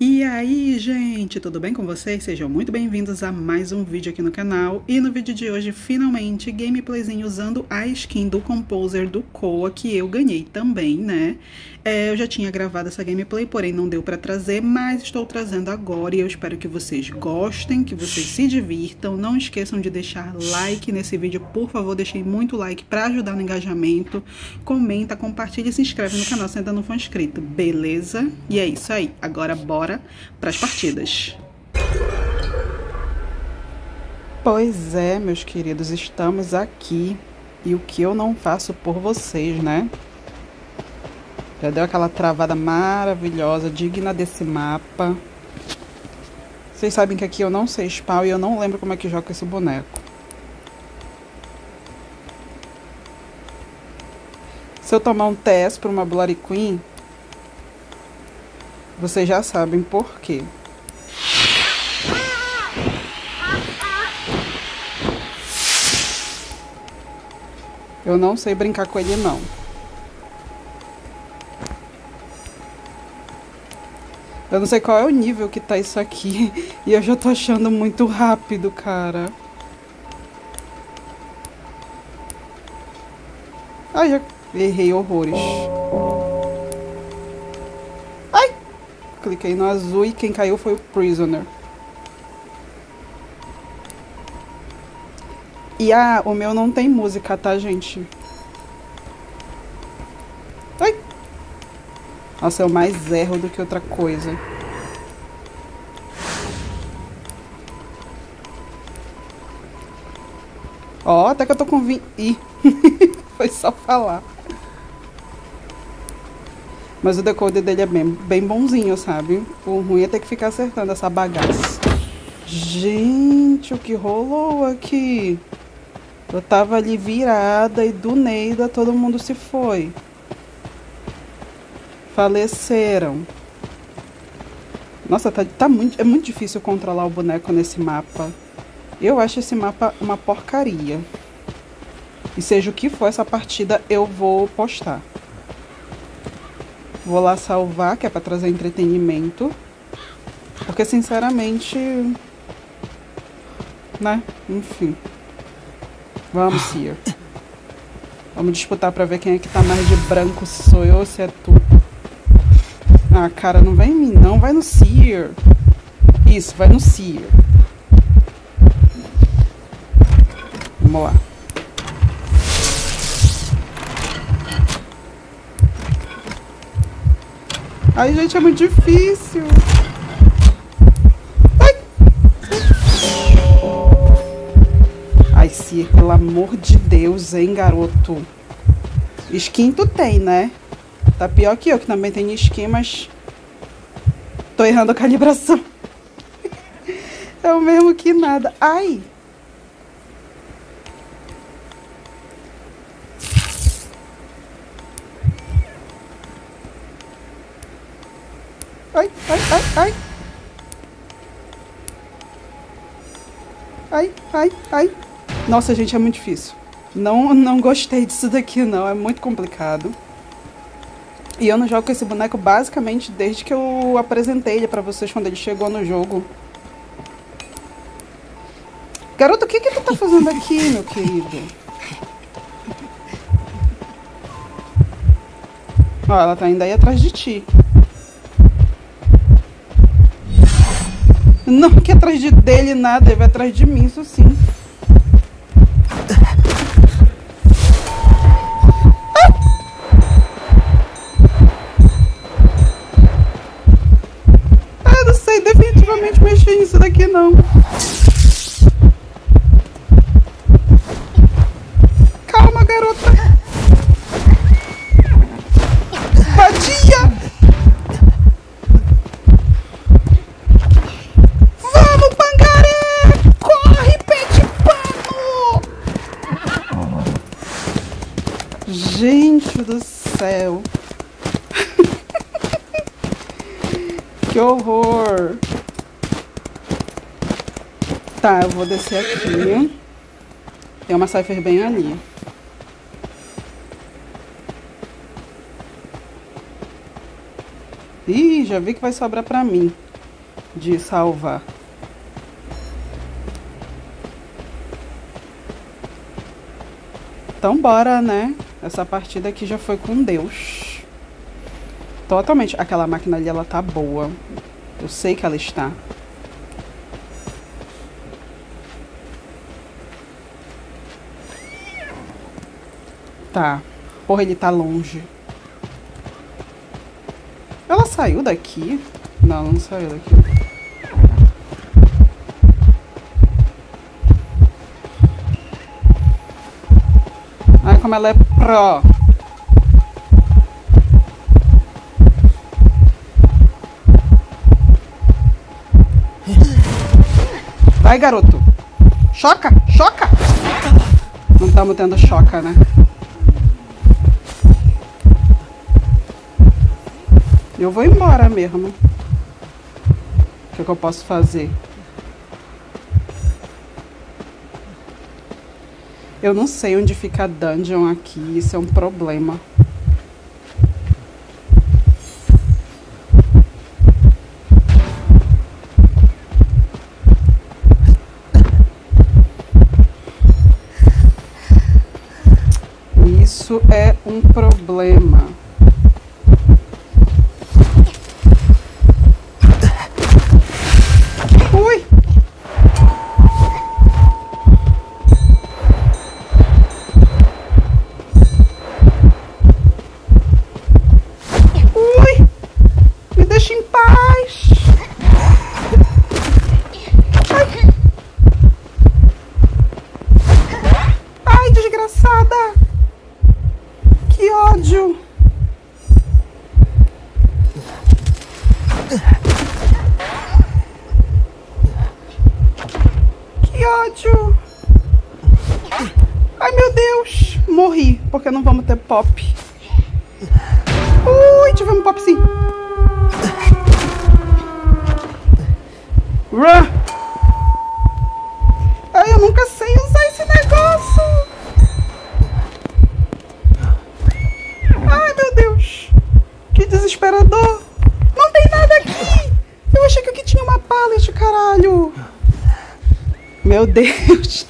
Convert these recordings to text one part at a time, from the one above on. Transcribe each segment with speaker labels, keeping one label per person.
Speaker 1: E aí, gente, tudo bem com vocês? Sejam muito bem-vindos a mais um vídeo aqui no canal. E no vídeo de hoje, finalmente, gameplayzinho usando a skin do Composer do Koa, que eu ganhei também, né? Eu já tinha gravado essa gameplay, porém não deu pra trazer, mas estou trazendo agora e eu espero que vocês gostem, que vocês se divirtam. Não esqueçam de deixar like nesse vídeo, por favor, deixem muito like pra ajudar no engajamento. Comenta, compartilha e se inscreve no canal se ainda não for inscrito, beleza? E é isso aí, agora bora para as partidas. Pois é, meus queridos, estamos aqui e o que eu não faço por vocês, né? Já deu aquela travada maravilhosa, digna desse mapa. Vocês sabem que aqui eu não sei spawn e eu não lembro como é que joga esse boneco. Se eu tomar um TS por uma Bloody Queen, vocês já sabem por quê. Eu não sei brincar com ele, não. Eu não sei qual é o nível que tá isso aqui. E eu já tô achando muito rápido, cara. Ai, já errei horrores. Ai! Cliquei no azul e quem caiu foi o Prisoner. E o meu não tem música, tá, gente? Ai! Nossa, eu mais erro do que outra coisa. Ó, até que eu tô com 20... Ih, foi só falar. Mas o decoder dele é bem bonzinho, sabe? O ruim é ter que ficar acertando essa bagaça. Gente, o que rolou aqui? Eu tava ali virada e do Neida todo mundo se foi. Faleceram. Nossa, é muito difícil controlar o boneco nesse mapa. Eu acho esse mapa uma porcaria. E seja o que for essa partida, eu vou postar. Vou lá salvar, que é pra trazer entretenimento. Porque, sinceramente... né? Enfim. Vamos, Seer. Vamos disputar pra ver quem é que tá mais de branco, se sou eu ou se é tu. Ah, cara, não vai em mim, não. Vai no Seer. Isso, vai no Seer. Vamos lá. Ai, gente, é muito difícil. Ai, Seer, pelo amor de Deus, hein, garoto. Skin tu tem, né? Tá pior que eu, que também tenho skin, mas tô errando a calibração. É o mesmo que nada. Ai! Ai, ai, ai, ai. Ai, ai, ai. Nossa, gente, é muito difícil. Não gostei disso daqui, não. É muito complicado. E eu não jogo com esse boneco basicamente desde que eu apresentei ele pra vocês quando ele chegou no jogo. Garoto, o que tu tá fazendo aqui, meu querido? Ó, ela tá indo aí atrás de ti. Não que atrás dele nada, ele vai atrás de mim, isso sim. Eu não sei definitivamente mexer nisso daqui, não. Calma, garota. Vadia! Vamos, pangaré! Corre, pé de pano! Gente do céu. Que horror. Tá, eu vou descer aqui. Tem uma Cypher bem ali. Ih, já vi que vai sobrar pra mim. de salvar. Então bora, né? Essa partida aqui já foi com Deus. Totalmente. Aquela máquina ali, ela tá boa. Eu sei que ela está. Tá. Porra, ele tá longe. Ela saiu daqui? Não, não saiu daqui. Ai, como ela é pró. Vai, garoto. Choca, choca. Não estamos tendo choca, né? Eu vou embora mesmo. O que eu posso fazer? Eu não sei onde fica a dungeon aqui. Isso é um problema. Isso é um problema. Ui! Ui! Me deixa em paz! Ai! Ai, desgraçada! Que ódio! Que ódio! Ai, meu Deus! Morri, porque não vamos ter pop. Ui, tivemos pop sim. Run! Ai, eu nunca sei usar esse negócio. Ai, meu Deus! Que desesperador! Não tem nada aqui! Eu achei que aqui tinha uma pallet, caralho! Meu Deus!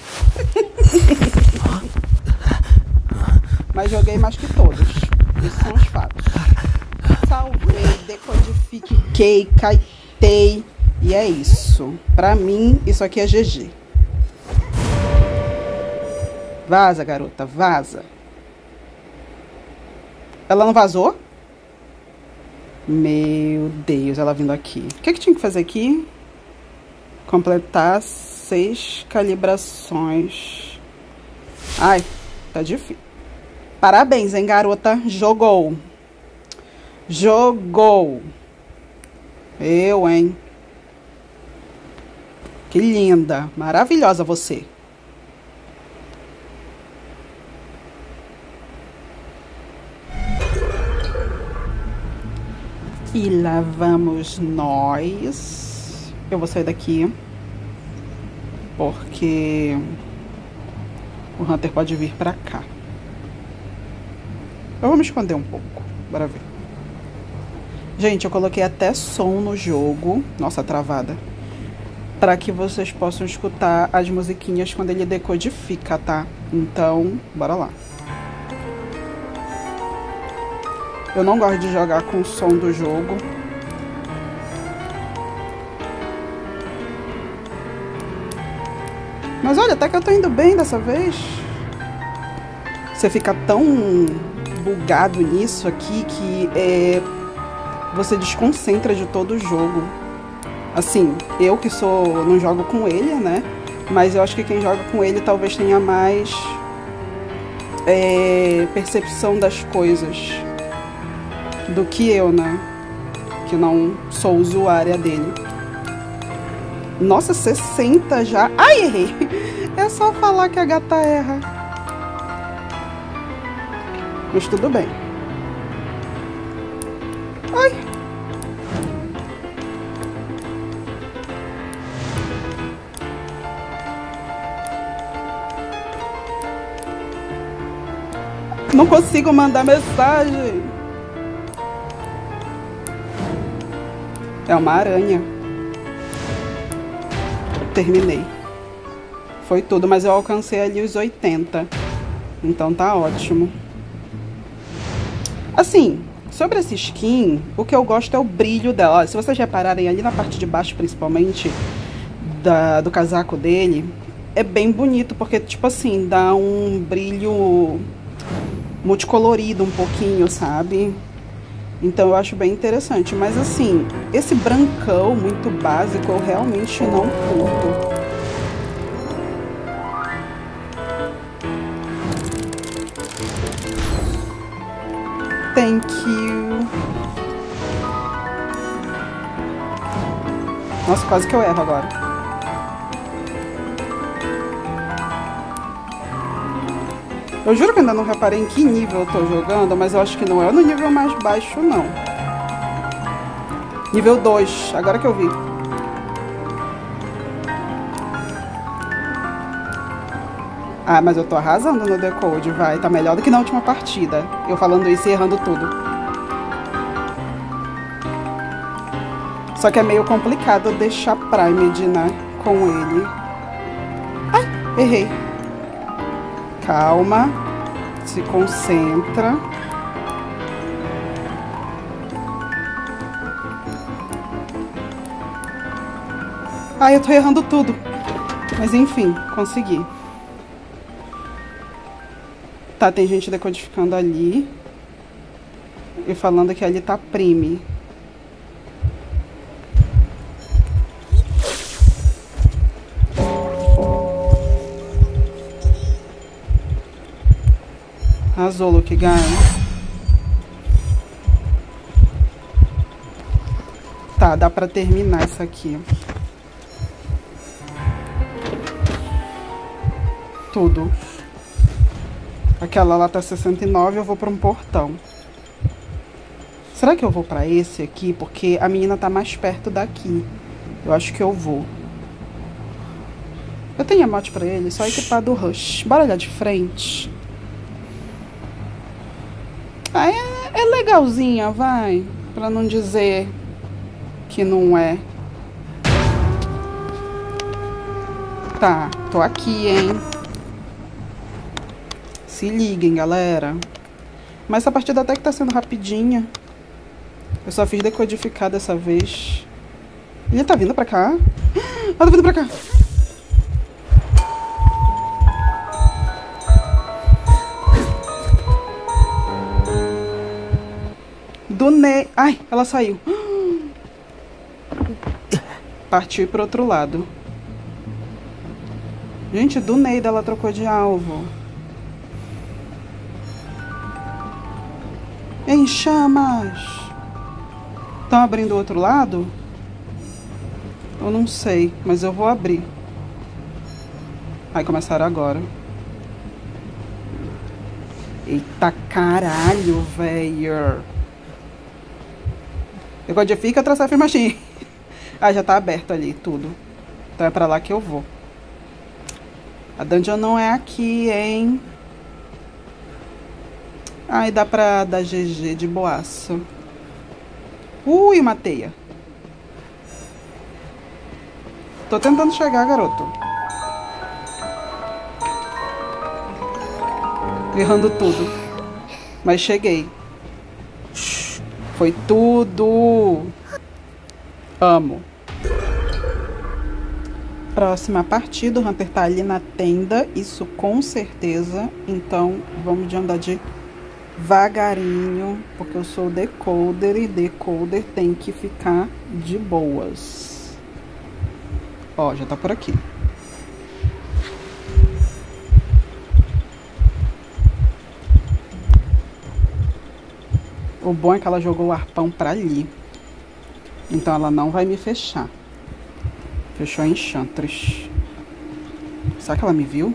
Speaker 1: Mas joguei mais que todos. Esses são os fatos. Salvei, decodifiquei, caetei. E é isso. Pra mim, isso aqui é GG. Vaza, garota, vaza. Ela não vazou? Meu Deus, ela vindo aqui. O que tinha que fazer aqui? Completar 6 calibrações. Ai, tá difícil. Parabéns, hein, garota? Jogou. Jogou. Eu, hein? Que linda. Maravilhosa você. E lá vamos nós. Eu vou sair daqui. Porque o Hunter pode vir pra cá. Eu vou me esconder um pouco. Bora ver. Gente, eu coloquei até som no jogo. Nossa, travada. Para que vocês possam escutar as musiquinhas quando ele decodifica, tá? Então, bora lá. Eu não gosto de jogar com o som do jogo. Mas olha, até que eu tô indo bem dessa vez. Você fica tão bugado nisso aqui que você desconcentra de todo o jogo. Assim, eu que não jogo com ele, né? Mas eu acho que quem joga com ele talvez tenha mais percepção das coisas do que eu, né? Que não sou usuária dele. Nossa, 60 já. Ai, errei. É só falar que a gata erra. Mas tudo bem. Ai. Não consigo mandar mensagem. É uma aranha. Terminei. Foi tudo, mas eu alcancei ali os 80. Então tá ótimo. Assim, sobre essa skin, o que eu gosto é o brilho dela. Olha, se vocês repararem ali na parte de baixo, principalmente, do casaco dele, é bem bonito, porque, tipo assim, dá um brilho multicolorido um pouquinho, sabe? Então eu acho bem interessante. Mas assim, esse brancão muito básico eu realmente não curto. Thank you. Nossa, quase que eu erro agora. Eu juro que ainda não reparei em que nível eu tô jogando, mas eu acho que não é no nível mais baixo, não. Nível 2, agora que eu vi. Ah, mas eu tô arrasando no Decode, vai. Tá melhor do que na última partida. Eu falando isso e errando tudo. Só que é meio complicado deixar Primed, né, com ele. Ai, errei. Calma. Se concentra. Ai, eu tô errando tudo. Mas enfim, consegui. Tá, tem gente decodificando ali. E falando que ali tá Prime. Arrasou, Luke Guy. Tá, dá pra terminar isso aqui. Tudo. Aquela lá tá 69, eu vou pra um portão. Será que eu vou pra esse aqui? Porque a menina tá mais perto daqui. Eu acho que eu vou. Eu tenho emote pra ele, só equipar do Rush. Bora olhar de frente. Ah, é legalzinha, vai. Pra não dizer que não é. Tá, tô aqui, hein. Se liguem, galera. Mas essa partida até que tá sendo rapidinha. Eu só fiz decodificar dessa vez. Ele tá vindo pra cá? Ah, tá vindo pra cá. Do Ney. Ai, ela saiu. Partiu pro outro lado. Gente, do Ney ela trocou de alvo. Em chamas. Estão abrindo o outro lado? Eu não sei, mas eu vou abrir. Ai, começaram agora. Eita caralho, velho. Decodifica outra Cypher Machine. Ah, já tá aberto ali, tudo. Então é pra lá que eu vou. A dungeon não é aqui, hein? Ai, dá pra dar GG de boaço. Ui, uma teia. Tô tentando chegar, garoto. Errando tudo. Mas cheguei. Foi tudo. Amo. Próxima partida. O Hunter tá ali na tenda. Isso com certeza. Então, vamos de andar devagarinho. Porque eu sou decoder. E decoder tem que ficar de boas. Ó, já tá por aqui. O bom é que ela jogou o arpão pra ali. Então ela não vai me fechar. Fechou a Enchantress. Será que ela me viu?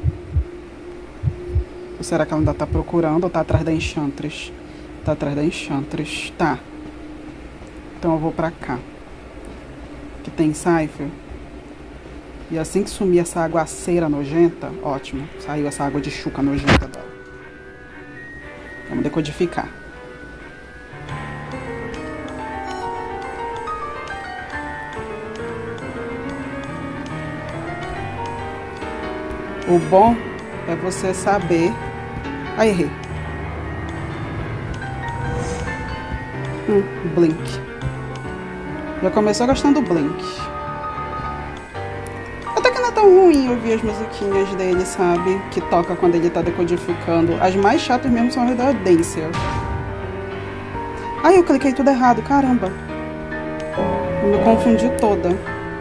Speaker 1: Ou será que ela ainda tá procurando ou tá atrás da Enchantress? Tá atrás da Enchantress. Tá. Então eu vou pra cá. Que tem Cypher. E assim que sumir essa aguaceira nojenta, ótimo. Saiu essa água de chuca nojenta dela. Vamos decodificar. O bom é você saber... Aí, errei. Blink. Já começou gostando do Blink. Até que não é tão ruim ouvir as musiquinhas dele, sabe? Que toca quando ele tá decodificando. As mais chatas mesmo são as da Dancel. Ai, eu cliquei tudo errado, caramba. Eu me confundi toda.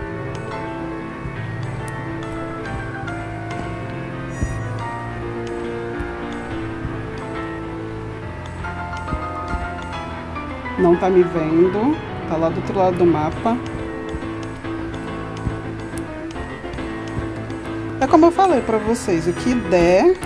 Speaker 1: Não tá me vendo. Tá lá do outro lado do mapa. É como eu falei pra vocês, o que der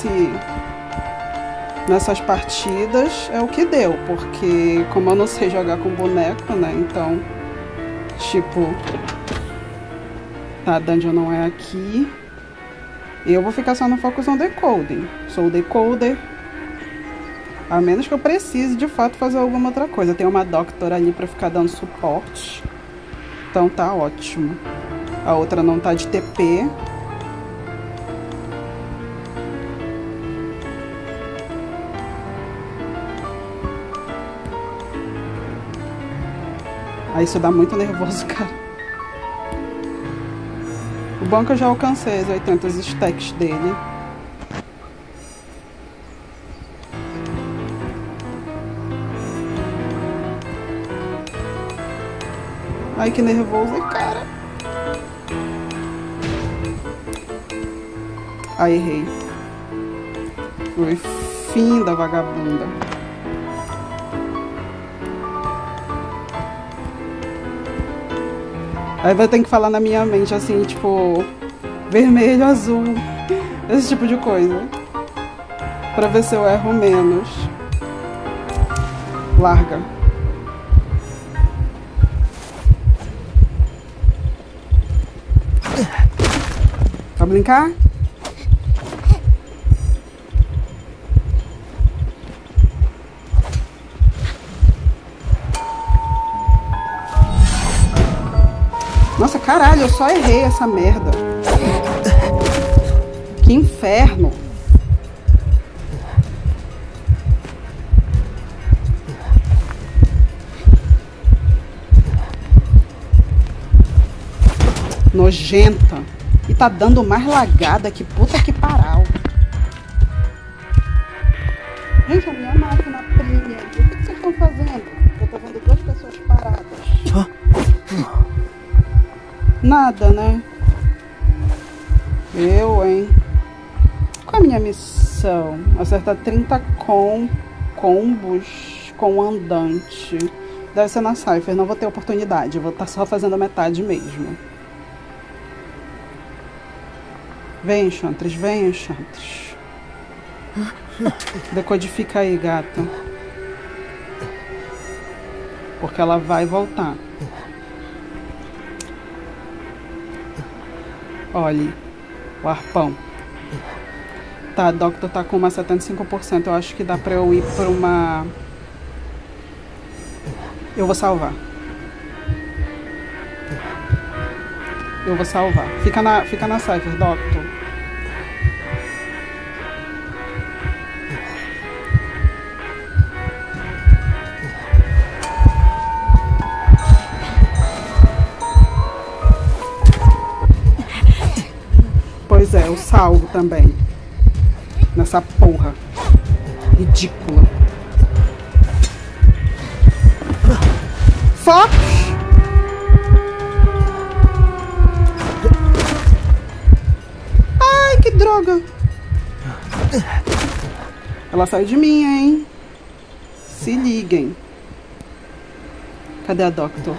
Speaker 1: nessas partidas é o que deu, porque como eu não sei jogar com boneco, né, então, tipo, tá, a dungeon não é aqui, eu vou ficar só no Focus on Decoding, sou o decoder, a menos que eu precise de fato fazer alguma outra coisa, tem uma Doctor ali pra ficar dando suporte, então tá ótimo, a outra não tá de TP. Aí isso dá muito nervoso, cara. O bom é que eu já alcancei as 80 stacks dele. Ai, que nervoso, cara. Ai, errei. Foi fim da vagabunda. Aí vai ter que falar na minha mente assim, tipo, vermelho, azul, esse tipo de coisa. Pra ver se eu erro menos. Larga. Vai brincar? Nossa, caralho, eu só errei essa merda. Que inferno. Nojenta. E tá dando mais lagada, que puta que paral. Gente, a minha máquina brilha. O que vocês estão fazendo? Eu tô vendo duas pessoas paradas. Nada, né? Eu, hein? Qual é a minha missão? Acertar 30 combos com andante. Deve ser na Cypher, não vou ter oportunidade. Vou estar só fazendo a metade mesmo. Vem, Enchantress, vem, Enchantress. Decodifica aí, gata. Porque ela vai voltar. Olha, o arpão. Tá, a Doctor tá com uma 75%. Eu acho que dá pra eu ir pra uma... Eu vou salvar. Eu vou salvar. Fica na Cypher, Doctor. Pois é, eu salvo também. Nessa porra. Ridícula. Fox! Ai, que droga. Ela saiu de mim, hein? Se liguem. Cadê a Doctor?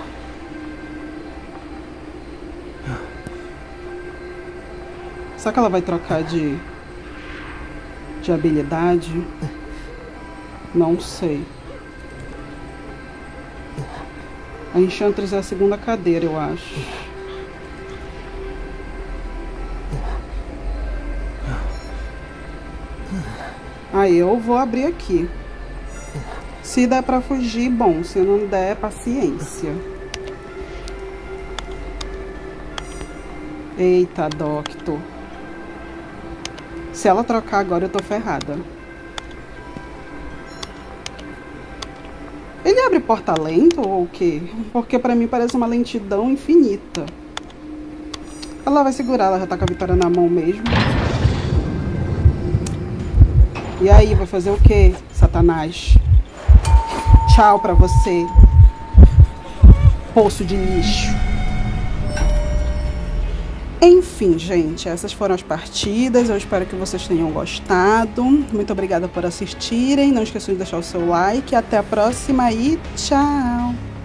Speaker 1: Será que ela vai trocar de habilidade? Não sei. A Enchantress é a segunda cadeira, eu acho. Aí eu vou abrir aqui. Se der pra fugir, bom. Se não der, paciência. Eita, Doctor. Se ela trocar agora, eu tô ferrada. Ele abre porta lento ou o quê? Porque pra mim parece uma lentidão infinita. Ela vai segurar, ela já tá com a vitória na mão mesmo. E aí, vai fazer o quê, Satanás? Tchau pra você, poço de lixo. Enfim, gente, essas foram as partidas. Eu espero que vocês tenham gostado. Muito obrigada por assistirem. Não esqueçam de deixar o seu like. Até a próxima e tchau!